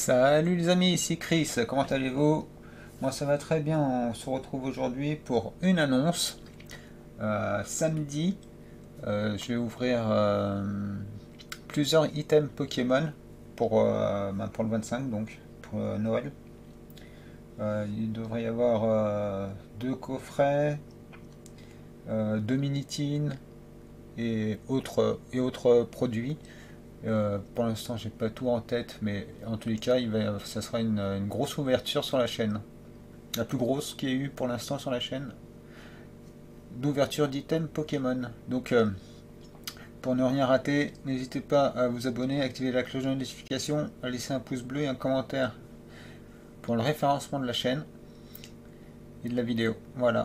Salut les amis, ici Chris, comment allez-vous? Moi ça va très bien, on se retrouve aujourd'hui pour une annonce. Samedi, je vais ouvrir plusieurs items Pokémon pour le 25, donc pour Noël. Il devrait y avoir deux coffrets, deux mini-tines et autres produits. Pour l'instant, j'ai pas tout en tête, mais en tous les cas, ça sera une grosse ouverture sur la chaîne. La plus grosse qu'il y ait eu pour l'instant sur la chaîne d'ouverture d'items Pokémon. Donc, pour ne rien rater, n'hésitez pas à vous abonner, à activer la cloche de notification, à laisser un pouce bleu et un commentaire pour le référencement de la chaîne et de la vidéo. Voilà.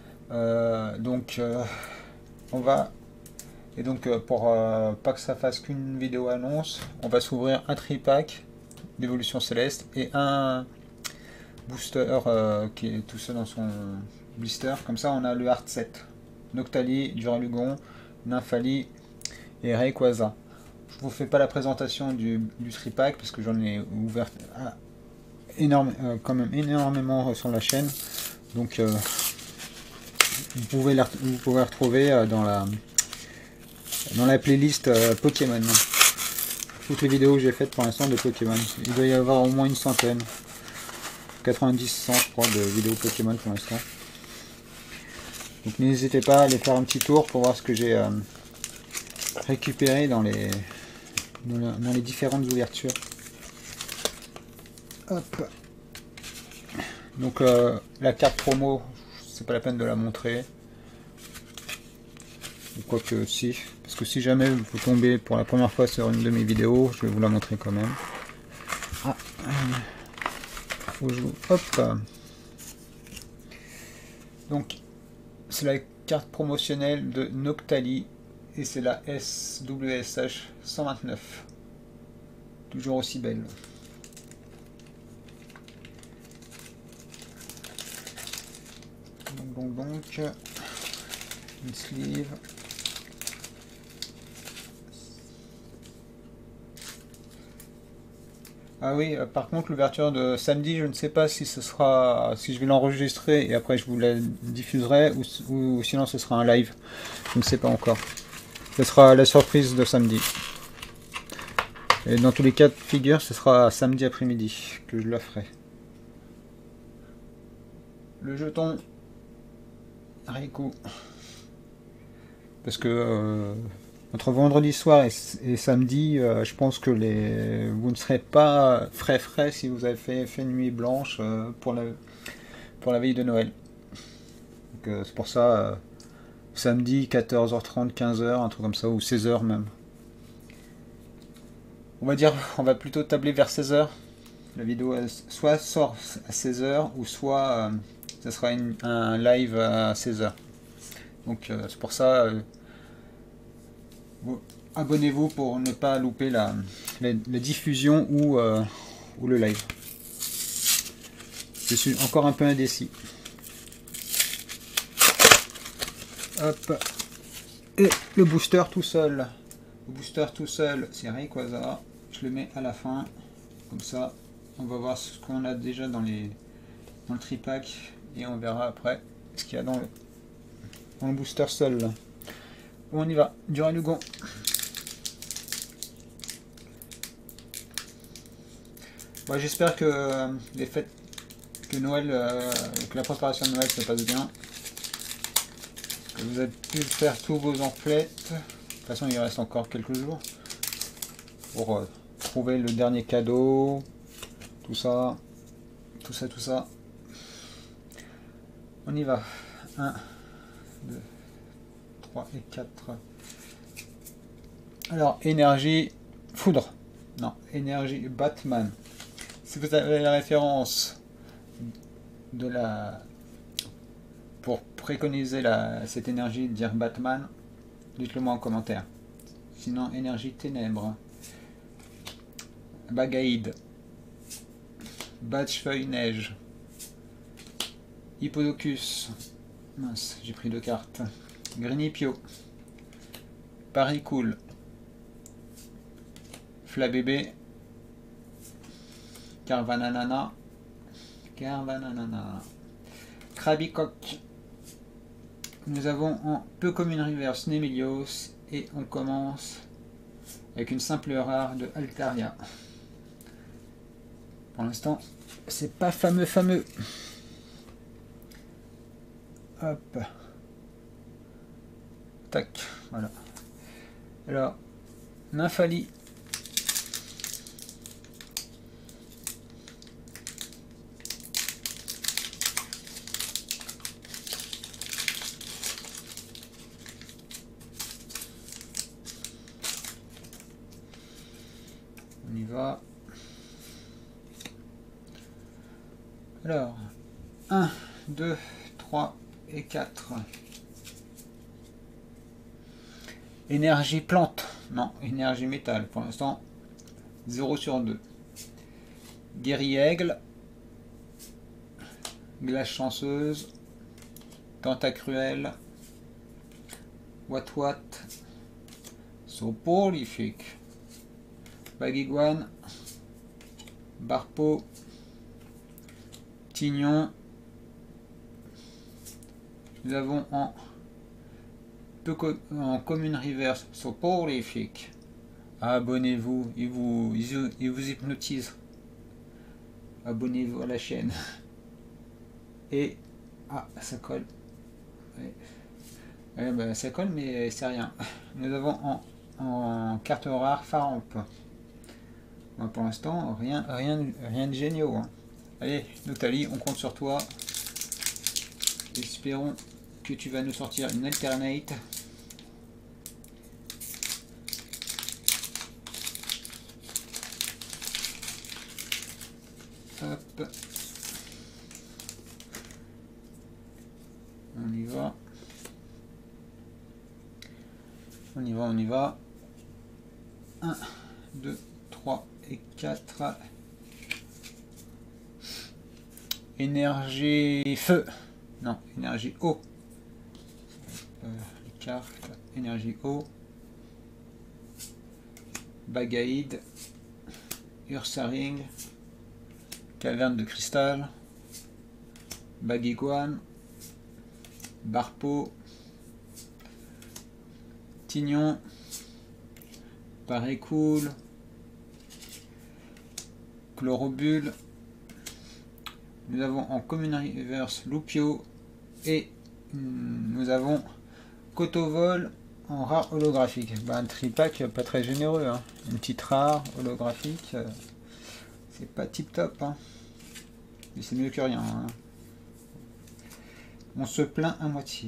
On va. Et donc, pour pas que ça fasse qu'une vidéo annonce, on va s'ouvrir un tripack d'évolution céleste et un booster qui est tout seul dans son blister. Comme ça, on a le Hard 7. Noctali, Duralugon, Nymphali et Rayquaza. Je vous fais pas la présentation du tripack parce que j'en ai ouvert quand même énormément sur la chaîne. Donc, vous pouvez retrouver dans la playlist Pokémon. Toutes les vidéos que j'ai faites pour l'instant de Pokémon. Il doit y avoir au moins une centaine. 90-100 je crois de vidéos Pokémon pour l'instant. Donc n'hésitez pas à aller faire un petit tour pour voir ce que j'ai récupéré dans les différentes ouvertures. Hop. Donc la carte promo, c'est pas la peine de la montrer. Quoique si, parce que si jamais vous tombez pour la première fois sur une de mes vidéos, je vais vous la montrer quand même. Ah, faut que hop. Donc c'est la carte promotionnelle de Noctali et c'est la SWSH 129. Toujours aussi belle. Donc une sleeve. Ah oui, par contre l'ouverture de samedi, je ne sais pas si si je vais l'enregistrer et après je vous la diffuserai ou sinon ce sera un live. Je ne sais pas encore. Ce sera la surprise de samedi. Et dans tous les cas de figure, ce sera samedi après-midi que je la ferai. Le jeton Raikou. Parce que entre vendredi soir et samedi, je pense que vous ne serez pas frais si vous avez fait nuit blanche pour la veille de Noël. C'est pour ça, samedi 14h30, 15h, un truc comme ça, ou 16h même. On va plutôt tabler vers 16h. La vidéo soit sort à 16h ou soit ça sera un live à 16h. Donc c'est pour ça, abonnez-vous pour ne pas louper la diffusion ou le live. Je suis encore un peu indécis. Hop. Et le booster tout seul. Le booster tout seul, c'est Rayquaza. Je le mets à la fin. Comme ça, on va voir ce qu'on a déjà dans le tripack. Et on verra après ce qu'il y a dans le booster seul. On y va. Duralugon. Bon, j'espère que les fêtes, que Noël, que la préparation de Noël se passe bien. Que vous avez pu faire tous vos emplettes. De toute façon, il reste encore quelques jours pour trouver le dernier cadeau. Tout ça. On y va. 1, 2, 3 et 4. Alors, énergie foudre. Non, énergie Batman. Si vous avez la référence pour préconiser cette énergie de dire Batman, dites-le moi en commentaire. Sinon, énergie ténèbres. Bagaïde. Batchefeuille neige. Hippodocus. Mince, j'ai pris 2 cartes. Grinipio. Paricool. Flabébé. Carvananana. Krabicock. Nous avons en peu commune reverse Nemelios et on commence avec une simple rare de Altaria. Pour l'instant, c'est pas fameux. Hop. Tac, voilà. Alors, Nymphali. On y va. Alors, 1, 2, 3 et 4. Énergie plante. Non, énergie métal. Pour l'instant, 0 sur 2. Guerrier aigle. Glace chanceuse. Tentacruel. What. Soporifique. Bagiguane. Barpeau. Tignon. Nous avons en commune reverse soporifique. Abonnez-vous, il vous hypnotise. Abonnez-vous à la chaîne. Et ça colle. Ouais, bah, ça colle, mais c'est rien. Nous avons en carte rare Faramp. Bon, pour l'instant, rien de génial. Hein. Allez, Notali, on compte sur toi. Espérons que tu vas nous sortir une alternate. Hop. On y va. On y va. 1, 2, 3 et 4. Énergie feu. Non, énergie eau. Les cartes. Énergie eau. Bagaïd. Ursaring. Caverne de cristal. Bagiguane. Barpeau. Tignon. Parécool. Chlorobule. Nous avons en commune reverse Lupio et nous avons Cotovol en rare holographique. Bah, un tripack pas très généreux, hein. Une petite rare holographique, c'est pas tip top, hein. Mais c'est mieux que rien, hein. On se plaint à moitié.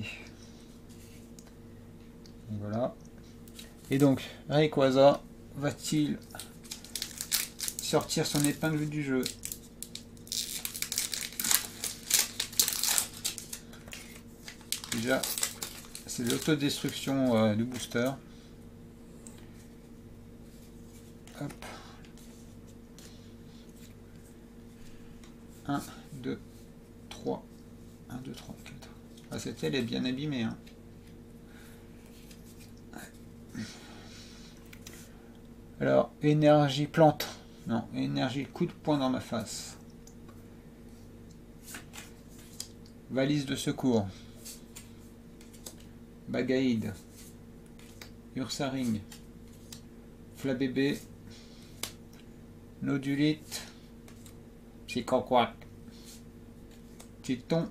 Et voilà. Et donc Rayquaza va-t-il sortir son épingle du jeu? Déjà, c'est l'autodestruction du booster. Hop. 1, 2, 3. 1, 2, 3, 4. Ah, cette aile est bien abîmée. Hein. Alors, énergie plante. Non, énergie coup de poing dans ma face. Valise de secours. Bagaïd, Ursaring, Flabébé, Nodulite, Psychoquack, Titon,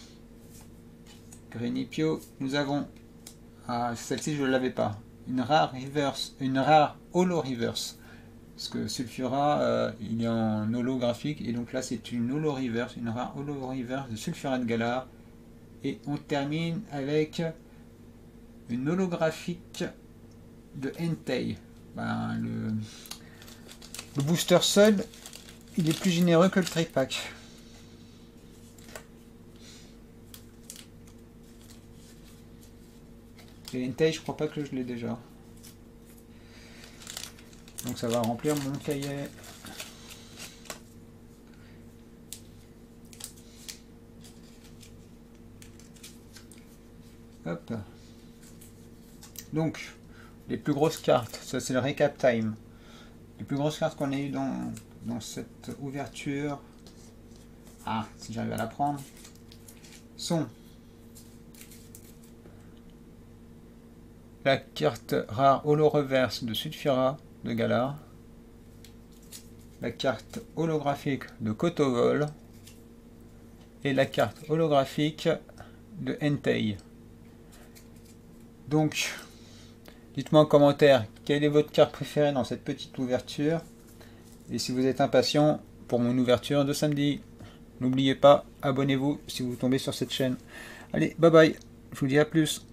Grenipio. Nous avons, celle-ci je ne l'avais pas, une rare reverse, une rare holo reverse. Parce que Sulfura, il est en holographique, et donc là c'est une holo reverse, une rare holo reverse de Sulfura de Galar. Et on termine avec une holographique de Entei. Ben, le booster seul, il est plus généreux que le tripack. Et Entei, je crois pas que je l'ai déjà. Donc ça va remplir mon cahier. Hop. Donc, les plus grosses cartes, ça c'est le recap time. Les plus grosses cartes qu'on a eu dans dans cette ouverture, ah, si j'arrive à la prendre, sont la carte rare holo reverse de Sulfira de Galar, la carte holographique de Kotovol et la carte holographique de Entei. Donc, dites-moi en commentaire quelle est votre carte préférée dans cette petite ouverture. Et si vous êtes impatient pour mon ouverture de samedi, n'oubliez pas, abonnez-vous si vous tombez sur cette chaîne. Allez, bye bye, je vous dis à plus.